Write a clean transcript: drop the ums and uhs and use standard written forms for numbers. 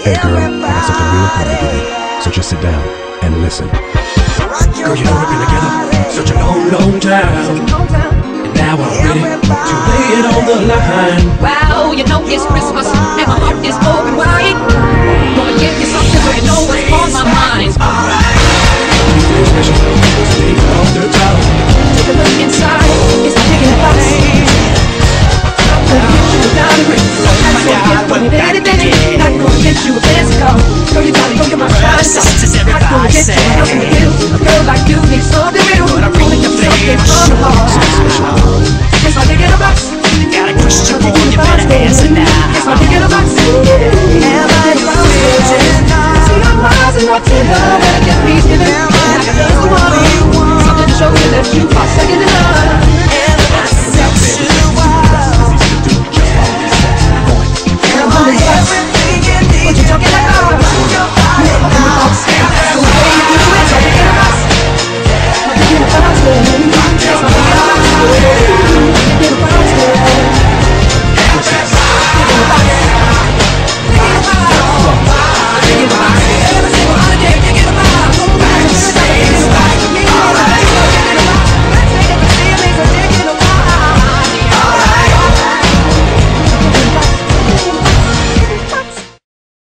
Hey girl, I got something real important to give you, so just sit down and listen. Girl, you know we've been together such a long, long time, and now I'm ready to lay it on the line. Wow, you know it's Christmas and my heart is open wide. Gonna give you something so you know what's on my mind. Anything special, stay off the top. Take a look inside, it's a chicken box. Without a ring, I'm so good, not gonna get you a physical. Girl, you gotta go get my shine. Not gonna get you nothing to do. A girl like you needs something real. Only something from the heart. It's like they get a box. Got a Christian boy, you better